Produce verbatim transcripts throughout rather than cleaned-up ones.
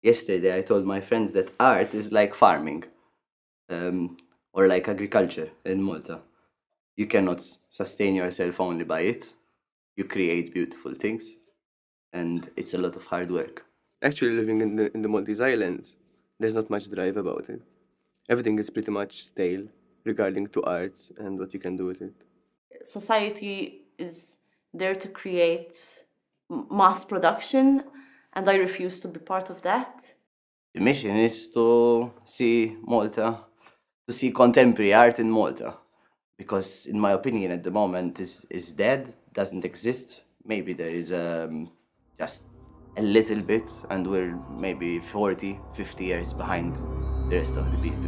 Yesterday I told my friends that art is like farming um, or like agriculture in Malta. You cannot sustain yourself only by it. You create beautiful things, and it's a lot of hard work. Actually, living in the, in the Maltese Islands, there's not much drive about it. Everything is pretty much stale regarding to arts and what you can do with it. Society is there to create mass production, and I refuse to be part of that. The mission is to see Malta, to see contemporary art in Malta, because in my opinion at the moment is is dead, doesn't exist. Maybe there is um, just a little bit, and we're maybe forty, fifty years behind the rest of the people.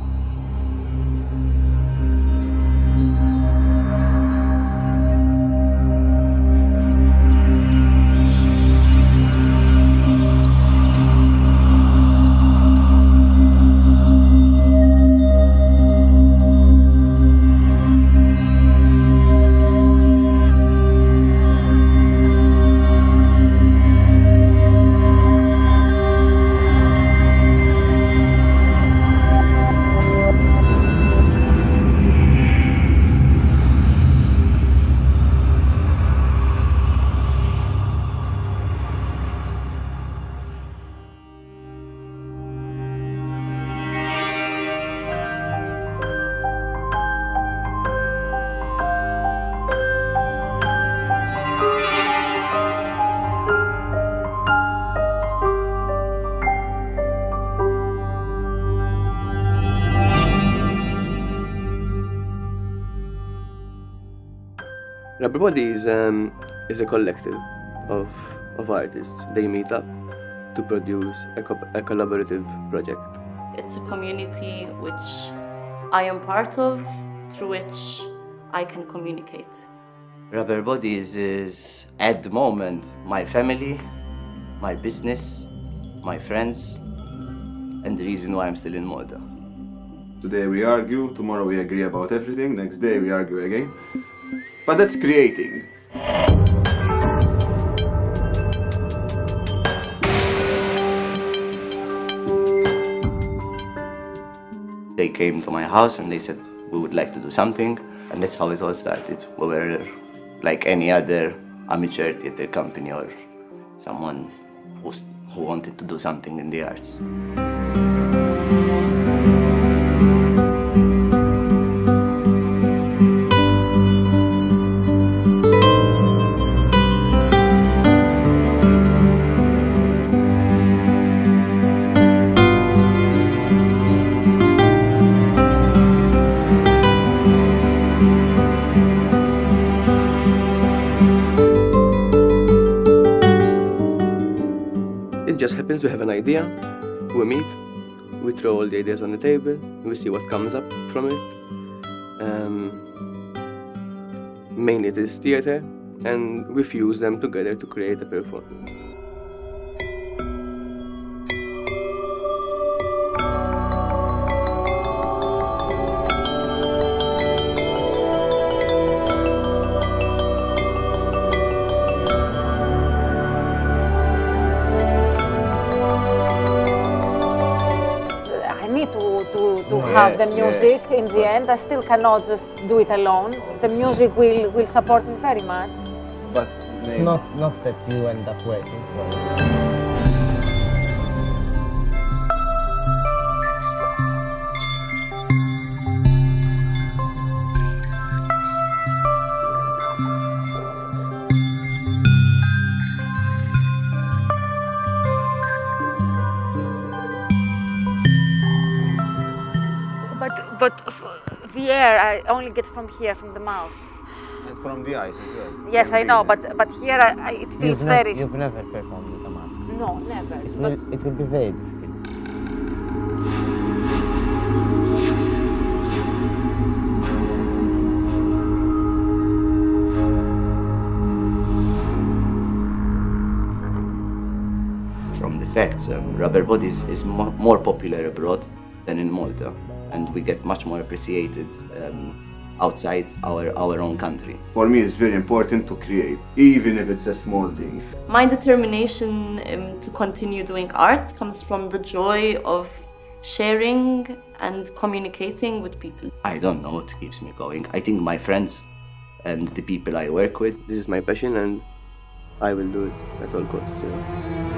Rubber Body is, um, is a collective of, of artists. They meet up to produce a, co a collaborative project. It's a community which I am part of, through which I can communicate. Rubber Bodies is, at the moment, my family, my business, my friends, and the reason why I'm still in Malta. Today we argue, tomorrow we agree about everything, next day we argue again. But that's creating. They came to my house and they said, we would like to do something, and that's how it all started. We were like any other amateur theatre company or someone who's, who wanted to do something in the arts. It just happens we have an idea, we meet, we throw all the ideas on the table, we see what comes up from it. Um, mainly it is theatre, and we fuse them together to create a performance. To have the music yes. in the end. I still cannot just do it alone. The music will, will support me very much. But maybe. Not, not that you end up waiting for it. But the air I only get from here, from the mouth. And from the eyes as well. Yes, I know, but but here I, I, it feels you've very. Not, you've never performed with a mask. No, never. It will, it will be very difficult. From the facts, um, Rubber Bodies is mo more popular abroad than in Malta, and we get much more appreciated um, outside our, our own country. For me, it's very important to create, even if it's a small thing. My determination um, to continue doing art comes from the joy of sharing and communicating with people. I don't know what keeps me going. I think my friends and the people I work with. This is my passion and I will do it at all costs. Yeah.